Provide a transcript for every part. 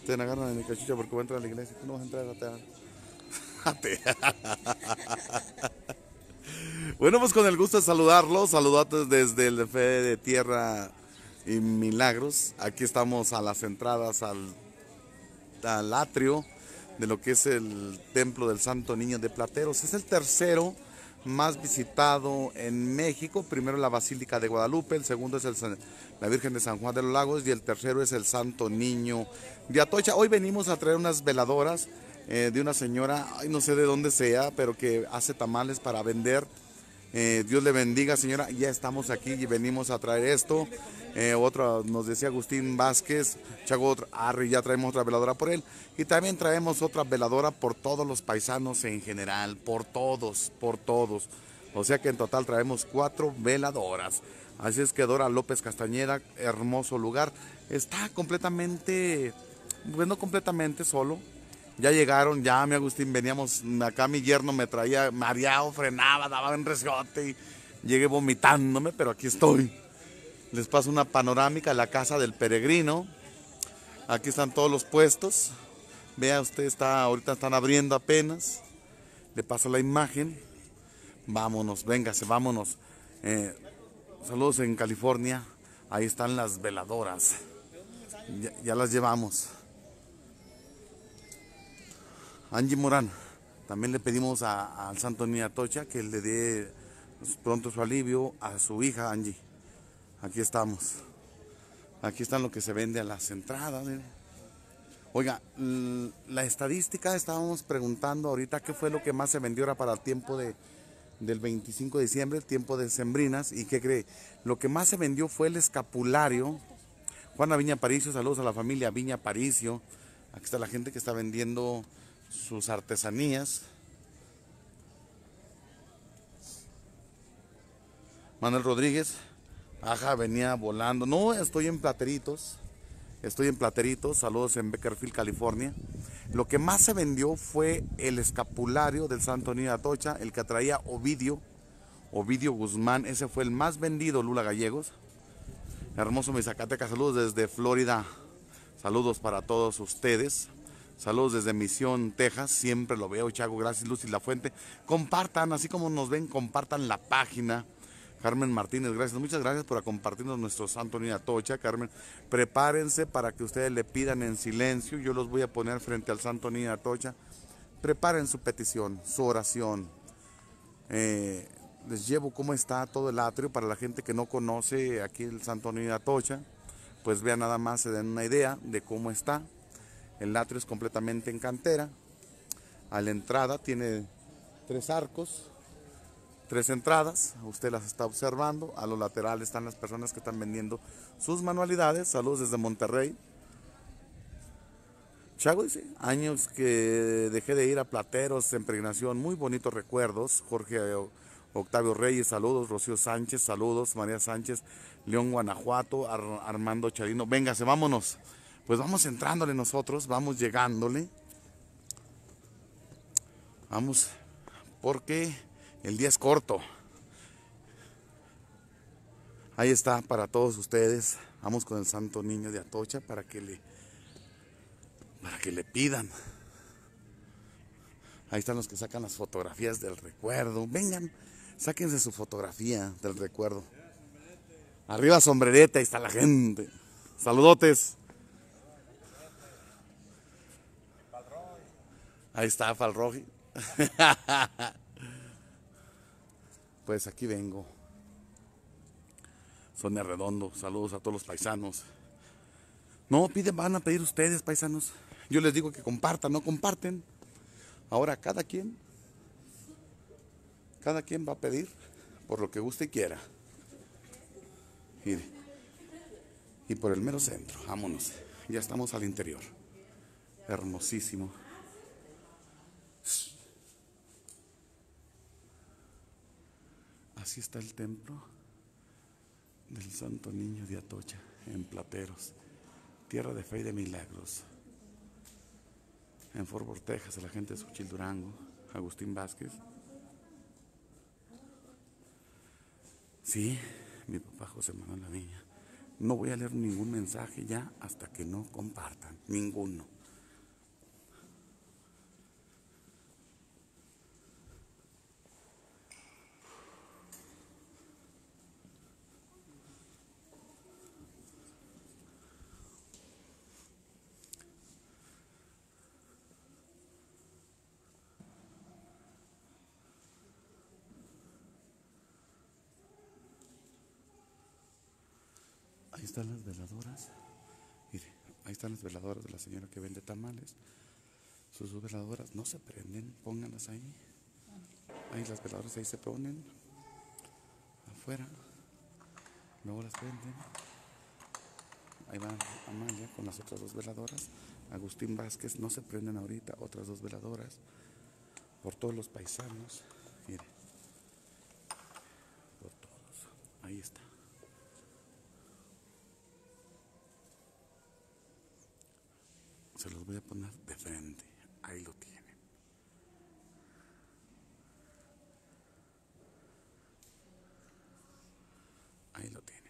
Te agarran en mi cachucha porque voy a entrar a la iglesia. Tú no vas a entrar a Bueno, pues con el gusto de saludarlos. Saludatos desde el Fe de Tierra y Milagros. Aquí estamos a las entradas al atrio de lo que es el templo del Santo Niño de Plateros. Es el tercero más visitado en México. Primero la Basílica de Guadalupe, el segundo es la Virgen de San Juan de los Lagos y el tercero es el Santo Niño de Atocha. Hoy venimos a traer unas veladoras de una señora, ay, no sé de dónde sea, pero que hace tamales para vender. Dios le bendiga, señora. Ya estamos aquí y venimos a traer esto. Otra nos decía Agustín Vázquez, Chago, ya traemos otra veladora por él. Y también traemos otra veladora por todos los paisanos en general, por todos, por todos. O sea que en total traemos 4 veladoras. Así es que Dora López Castañeda, hermoso lugar. Está completamente, bueno, completamente solo. Ya llegaron, ya mi Agustín, veníamos, acá mi yerno me traía mareado, frenaba, daba un resgote y llegué vomitándome, pero aquí estoy. Les paso una panorámica de la casa del peregrino. Aquí están todos los puestos. Vea usted, ahorita están abriendo apenas. Le paso la imagen. Vámonos, véngase, vámonos. Saludos en California. Ahí están las veladoras. Ya las llevamos. Angie Morán, también le pedimos al Santo Niño Atocha que le dé pronto su alivio a su hija Angie. Aquí estamos. Aquí están lo que se vende a las entradas. Mire. Oiga, la estadística, estábamos preguntando ahorita qué fue lo que más se vendió ahora para el tiempo del 25 de diciembre, el tiempo de sembrinas. ¿Y qué cree? Lo que más se vendió fue el escapulario. Juana Viña Paricio, saludos a la familia Viña Paricio. Aquí está la gente que está vendiendo sus artesanías. Manuel Rodríguez, ajá, venía volando. No, estoy en Plateritos. Estoy en Plateritos, saludos en Beckerfield, California. Lo que más se vendió fue el escapulario del Santo Niño de Atocha, el que traía Ovidio Guzmán. Ese fue el más vendido, Lula Gallegos. Hermoso mi Zacatecas, saludos desde Florida. Saludos para todos ustedes. Saludos desde Misión, Texas. Siempre lo veo, Chago. Gracias, Lucy La Fuente. Compartan, así como nos ven, compartan la página. Carmen Martínez, gracias. Muchas gracias por compartirnos nuestro Santo Niño Atocha. Carmen, prepárense para que ustedes le pidan en silencio. Yo los voy a poner frente al Santo Niño Atocha. Preparen su petición, su oración. Les llevo cómo está todo el atrio para la gente que no conoce aquí el Santo Niño Atocha. Pues vean nada más, se den una idea de cómo está. El atrio es completamente en cantera. A la entrada tiene 3 arcos, 3 entradas. Usted las está observando. A los laterales están las personas que están vendiendo sus manualidades. Saludos desde Monterrey. Chago dice, años que dejé de ir a Plateros en peregrinación. Muy bonitos recuerdos. Jorge Octavio Reyes, saludos. Rocío Sánchez, saludos. María Sánchez, León, Guanajuato. Armando Charino. Véngase, vámonos. Pues vamos entrándole nosotros, vamos llegándole. Vamos, porque el día es corto. Ahí está para todos ustedes. Vamos con el Santo Niño de Atocha para que le pidan. Ahí están los que sacan las fotografías del recuerdo. Vengan, sáquense su fotografía del recuerdo. Arriba sombrereta, ahí está la gente. Saludotes. Ahí está Falroji. Pues aquí vengo. Sonia Redondo, saludos a todos los paisanos. No, van a pedir ustedes, paisanos. Yo les digo que compartan, no comparten. Ahora cada quien va a pedir por lo que guste y quiera. Y por el mero centro, vámonos. Ya estamos al interior. Hermosísimo. Así está el templo del Santo Niño de Atocha, en Plateros, tierra de fe y de milagros. En Fort Worth, Texas, a la gente de Xochitl, Durango, Agustín Vázquez. Sí, mi papá José Manuel La Viña. No voy a leer ningún mensaje ya hasta que no compartan, ninguno. Ahí están las veladoras. Mire, ahí están las veladoras de la señora que vende tamales. Sus dos veladoras no se prenden, pónganlas ahí. Ahí las veladoras ahí se ponen afuera. Luego las venden. Ahí va Amalia con las otras dos veladoras. Agustín Vázquez, no se prenden ahorita, otras dos veladoras. Por todos los paisanos. Mire, por todos. Ahí está. Se los voy a poner de frente. Ahí lo tienen. Ahí lo tienen.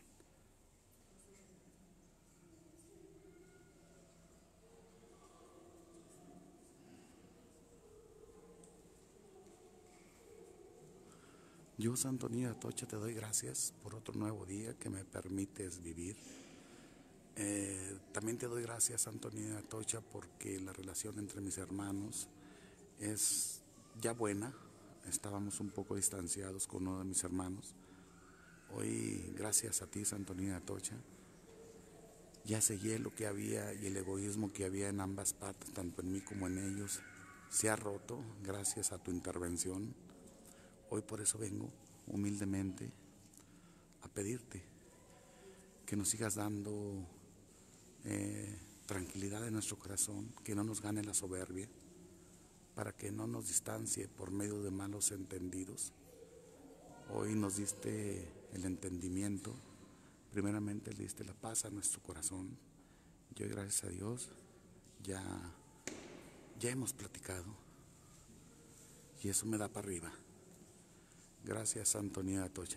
Yo, Santo Niño de Atocha, te doy gracias por otro nuevo día que me permites vivir. También te doy gracias, Santo Niño de Atocha, porque la relación entre mis hermanos es ya buena. Estábamos un poco distanciados con uno de mis hermanos. Hoy, gracias a ti, Santo Niño de Atocha, ya sellé lo que había y el egoísmo que había en ambas partes, tanto en mí como en ellos, se ha roto gracias a tu intervención. Hoy por eso vengo humildemente a pedirte que nos sigas dando tranquilidad en nuestro corazón, que no nos gane la soberbia, para que no nos distancie por medio de malos entendidos. Hoy nos diste el entendimiento, primeramente le diste la paz a nuestro corazón. Yo, gracias a Dios, ya hemos platicado y eso me da para arriba. Gracias, Santo Niño de Atocha.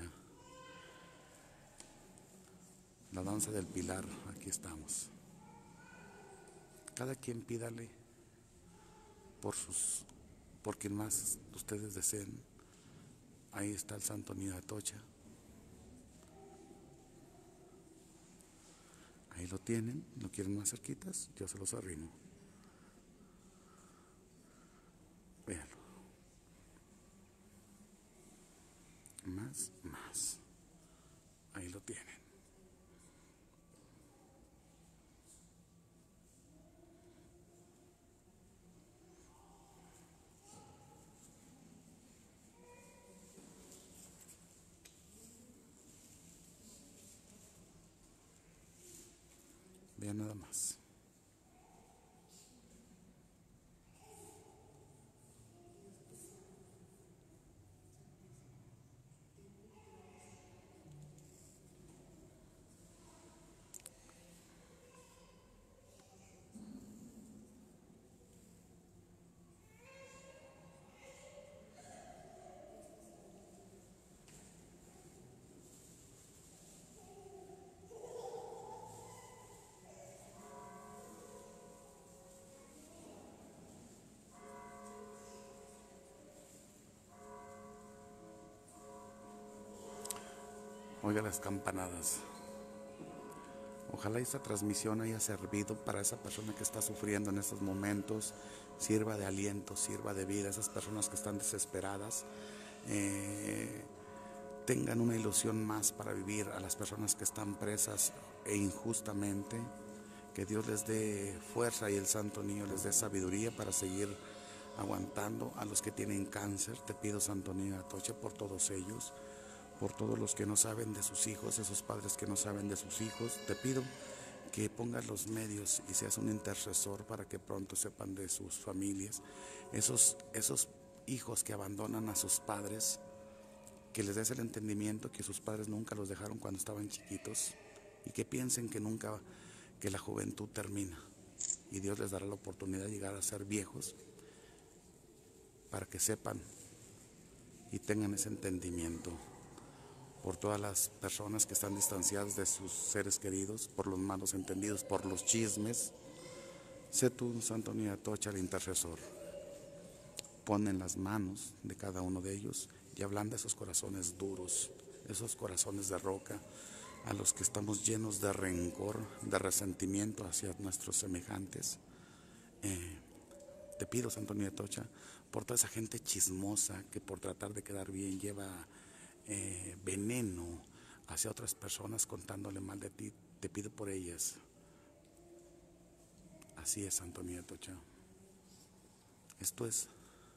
La danza del Pilar, aquí estamos. Cada quien pídale por quien más ustedes deseen. Ahí está el Santo Niño de Atocha. Ahí lo tienen, ¿lo quieren más cerquitas? Yo se los arrimo. Véanlo. Más. Ahí lo tienen. Vean nada más. Oiga las campanadas. Ojalá esta transmisión haya servido para esa persona que está sufriendo en estos momentos, sirva de aliento, sirva de vida. Esas personas que están desesperadas, tengan una ilusión más para vivir. A las personas que están presas e injustamente, que Dios les dé fuerza y el Santo Niño les dé sabiduría para seguir aguantando. A los que tienen cáncer, te pido, Santo Niño de Atocha, por todos ellos, por todos los que no saben de sus hijos, esos padres que no saben de sus hijos. Te pido que pongas los medios y seas un intercesor para que pronto sepan de sus familias. Esos hijos que abandonan a sus padres, que les des el entendimiento que sus padres nunca los dejaron cuando estaban chiquitos y que piensen que la juventud termina y Dios les dará la oportunidad de llegar a ser viejos, para que sepan y tengan ese entendimiento. por todas las personas que están distanciadas de sus seres queridos, por los malos entendidos, por los chismes. Sé tú, Santo Niño de Atocha, el intercesor. Pon en las manos de cada uno de ellos y ablanda esos corazones duros, esos corazones de roca, a los que estamos llenos de rencor, de resentimiento hacia nuestros semejantes. Te pido, Santo Niño de Atocha, por toda esa gente chismosa que por tratar de quedar bien lleva veneno hacia otras personas contándole mal de ti. Te pido por ellas. Así es, Santo Niño de Atocha. Esto es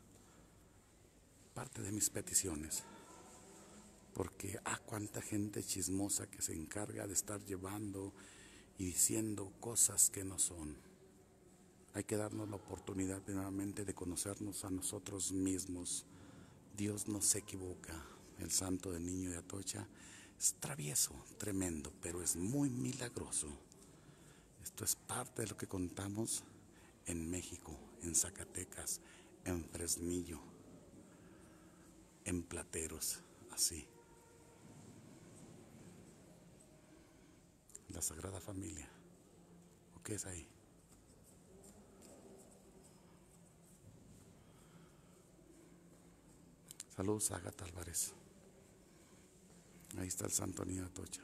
parte de mis peticiones, porque cuánta gente chismosa que se encarga de estar llevando y diciendo cosas que no son. Hay que darnos la oportunidad primeramente de conocernos a nosotros mismos. Dios no se equivoca. El Santo del Niño de Atocha es travieso, tremendo, pero es muy milagroso. Esto es parte de lo que contamos en México, en Zacatecas, en Fresnillo, en Plateros, así. La Sagrada Familia. ¿O qué es ahí? Saludos a Ágata Álvarez. Ahí está el Santo Niño de Atocha.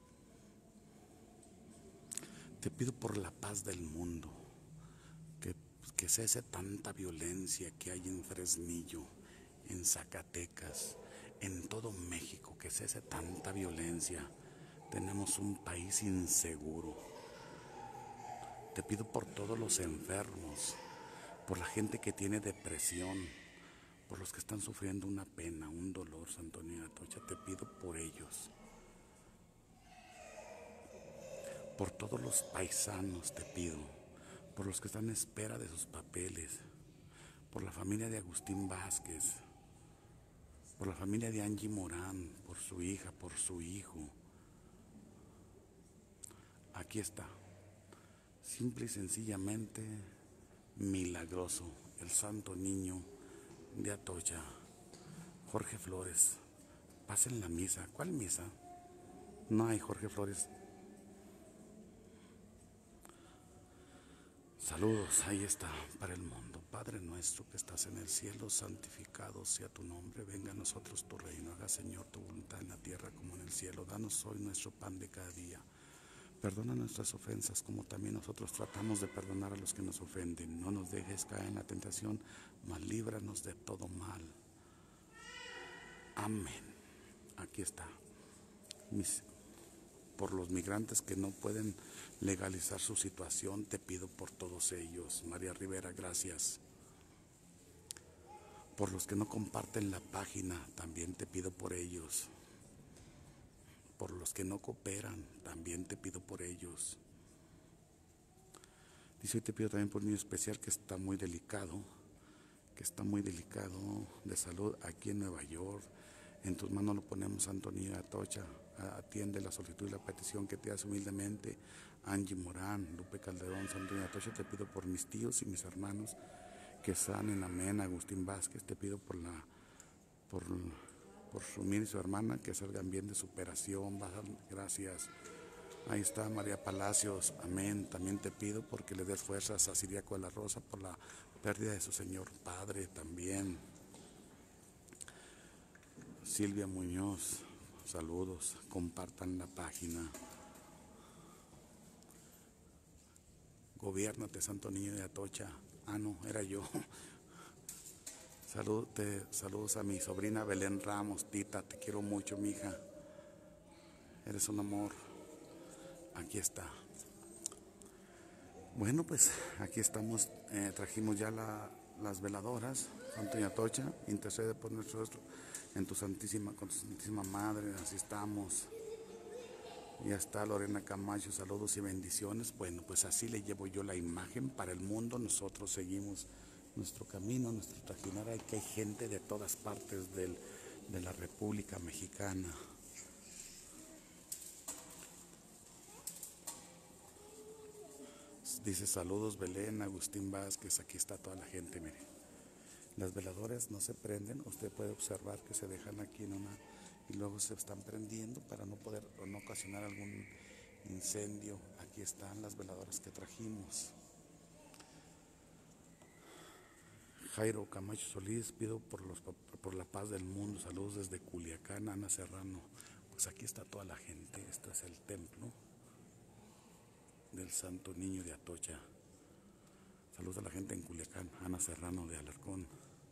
Te pido por la paz del mundo, que cese tanta violencia que hay en Fresnillo, en Zacatecas, en todo México, que cese tanta violencia. Tenemos un país inseguro. Te pido por todos los enfermos, por la gente que tiene depresión, por los que están sufriendo una pena, un dolor, Santo Niño de Atocha. Te pido por ellos. Por todos los paisanos te pido, por los que están en espera de sus papeles, por la familia de Agustín Vázquez, por la familia de Angie Morán, por su hija, por su hijo. Aquí está, simple y sencillamente milagroso, el Santo Niño de Atocha. Jorge Flores, pasen la misa. ¿Cuál misa? No hay Jorge Flores. Saludos, ahí está, para el mundo. Padre nuestro que estás en el cielo, santificado sea tu nombre. Venga a nosotros tu reino. Haga, Señor, tu voluntad en la tierra como en el cielo. Danos hoy nuestro pan de cada día. Perdona nuestras ofensas como también nosotros tratamos de perdonar a los que nos ofenden. No nos dejes caer en la tentación, mas líbranos de todo mal. Amén. Aquí está. Por los migrantes que no pueden legalizar su situación, te pido por todos ellos. María Rivera, gracias. Por los que no comparten la página, también te pido por ellos. Por los que no cooperan, también te pido por ellos. Dice, hoy te pido también por un niño especial que está muy delicado de salud aquí en Nueva York. En tus manos lo ponemos, Santo Niño de Atocha. Atiende la solicitud y la petición que te hace humildemente Angie Morán, Lupe Calderón. Santo Niño de Atocha, te pido por mis tíos y mis hermanos que sanen, amén. Agustín Vázquez, te pido por su y su hermana, que salgan bien de su operación. Gracias. Ahí está María Palacios, amén. También te pido porque le des fuerzas a Ciriaco de la Rosa por la pérdida de su señor padre también. Silvia Muñoz, saludos, compartan la página. Gobiérnate, Santo Niño de Atocha. No, era yo. Saludos a mi sobrina Belén Ramos. Tita, te quiero mucho, mija. Eres un amor. Aquí está. Bueno, pues aquí estamos. Trajimos ya las veladoras. Santo Niño de Atocha, intercede por nosotros con tu Santísima Madre. Así estamos. Ya está Lorena Camacho, saludos y bendiciones. Bueno, pues así le llevo yo la imagen para el mundo. Nosotros seguimos nuestro camino, nuestro trajinar. Hay gente de todas partes de la República Mexicana. Dice saludos Belén, Agustín Vázquez, aquí está toda la gente, mire. Las veladoras no se prenden, usted puede observar que se dejan aquí y luego se están prendiendo para no poder o no ocasionar algún incendio. Aquí están las veladoras que trajimos. Jairo Camacho Solís, pido por la paz del mundo. Saludos desde Culiacán. Ana Serrano. Pues aquí está toda la gente. Este es el templo del Santo Niño de Atocha. Saludos a la gente en Culiacán. Ana Serrano de Alarcón.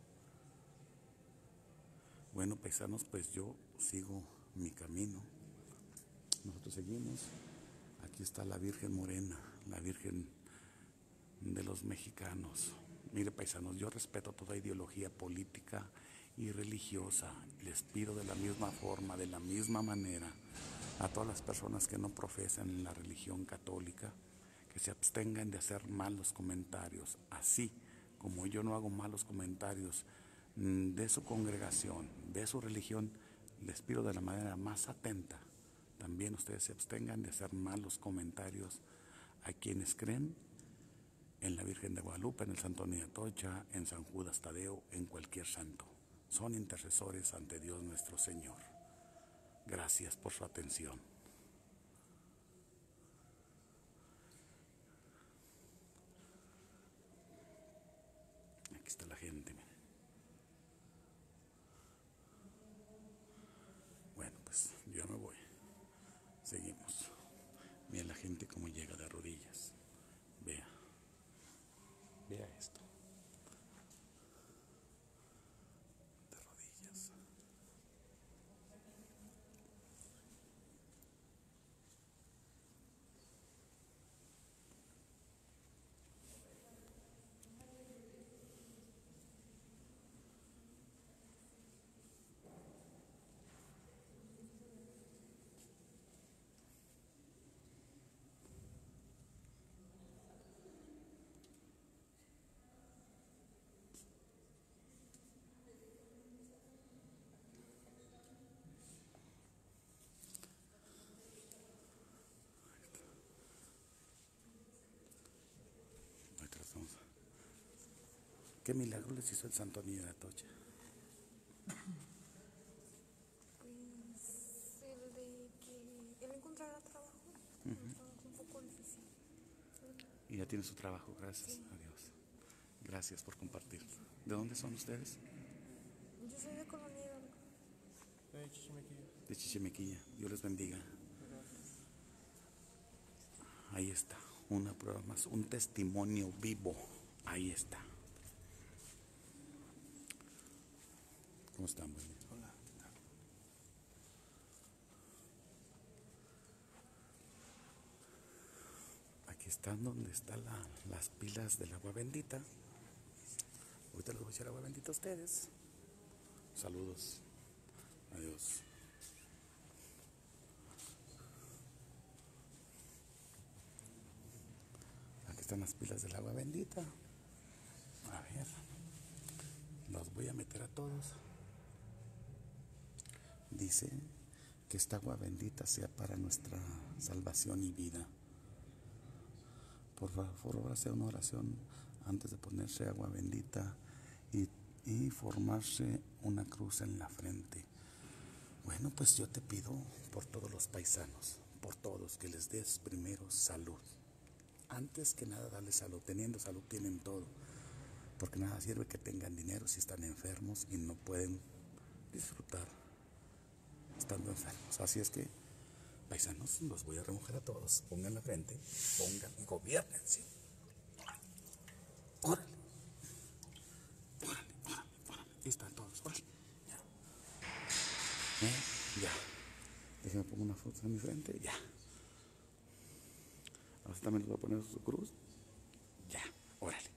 Bueno, paisanos, pues yo sigo mi camino. Nosotros seguimos. Aquí está la Virgen Morena, la Virgen de los mexicanos. Mire, paisanos, yo respeto toda ideología política y religiosa. Les pido de la misma forma, de la misma manera, a todas las personas que no profesan la religión católica, que se abstengan de hacer malos comentarios, así como yo no hago malos comentarios de su congregación, de su religión. Les pido de la manera más atenta, también ustedes se abstengan de hacer malos comentarios a quienes creen en la Virgen de Guadalupe, en el Santo Niño de Atocha, en San Judas Tadeo, en cualquier santo. Son intercesores ante Dios nuestro Señor. Gracias por su atención. Aquí está la gente. Bueno, pues yo me voy. Seguimos. Mira la gente cómo llega de rodillas. Vea. Vea esto. De rodillas. ¿Qué milagro les hizo el Santo Niño de Atocha? Pues el de que él encontrara trabajo, un trabajo un poco difícil. Y ya tiene su trabajo, gracias Sí. a Dios. Gracias por compartir. ¿De dónde son ustedes? Yo soy de Colonia Hidalgo. De Chichimequilla. De Chichimequilla. Dios les bendiga. Ahí está, una prueba más, un testimonio vivo. Ahí está. ¿Cómo están? Buen día. Hola. Aquí están donde están las pilas del agua bendita. Ahorita les voy a echar agua bendita a ustedes. Saludos. Adiós. Aquí están las pilas del agua bendita. A ver. Los voy a meter a todos. Dice que esta agua bendita sea para nuestra salvación y vida. Por favor, hacer una oración antes de ponerse agua bendita y formarse una cruz en la frente. Bueno, pues yo te pido por todos los paisanos, por todos, que les des primero salud. Antes que nada, darles salud. Teniendo salud tienen todo. Porque nada sirve que tengan dinero si están enfermos y no pueden disfrutar estando enfermos. Así es que, paisanos, los voy a remojar a todos. Pongan la frente, pongan y gobiernense. Órale. Órale, órale, órale. Ahí están todos, órale. Ya. Ya. Déjenme poner una foto en mi frente. Ya. Ahora también les voy a poner su cruz. Ya. Órale.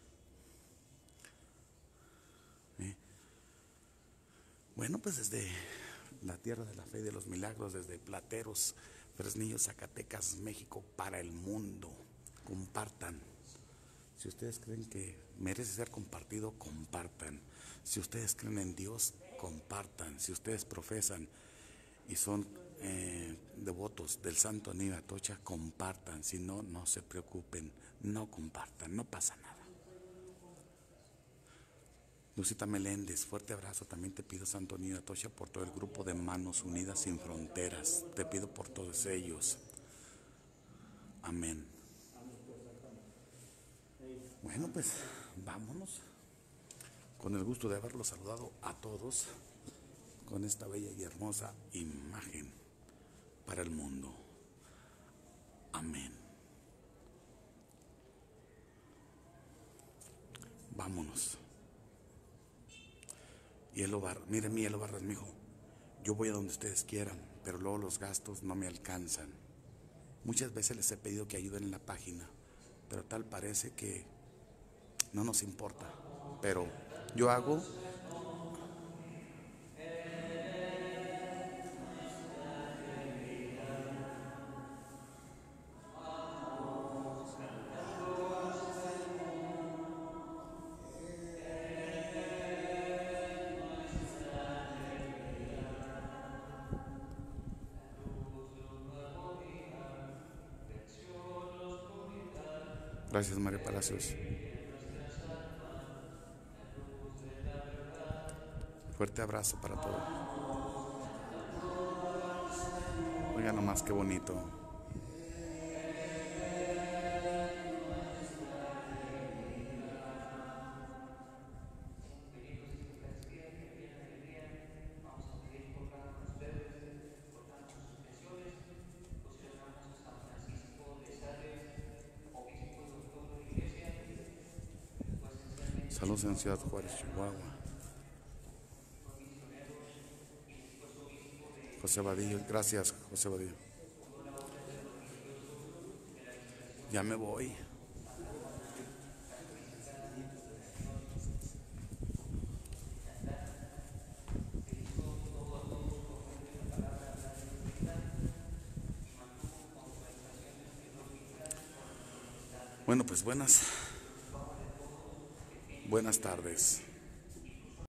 Bueno, pues desde la tierra de la fe y de los milagros, desde Plateros, Fresnillo, Zacatecas, México, para el mundo. Compartan. Si ustedes creen que merece ser compartido, compartan. Si ustedes creen en Dios, compartan. Si ustedes profesan y son devotos del Santo Niño de Atocha, compartan. Si no, no se preocupen, no compartan, no pasa nada. Lucita Meléndez, fuerte abrazo. También te pido, Santo Niño Atocha, por todo el grupo de Manos Unidas Sin Fronteras. Te pido por todos ellos. Amén. Bueno, pues vámonos. Con el gusto de haberlos saludado a todos con esta bella y hermosa imagen para el mundo. Amén. Vámonos. Y Elo Barras, mire mi Elo Barras, mijo, yo voy a donde ustedes quieran, pero luego los gastos no me alcanzan. Muchas veces les he pedido que ayuden en la página, pero tal parece que no nos importa. Pero yo hago. Gracias, María Palacios. Fuerte abrazo para todos. Oiga nomás qué bonito. Saludos en Ciudad Juárez, Chihuahua. José Vadillo, gracias, José Vadillo. Ya me voy. Bueno, pues buenas tardes.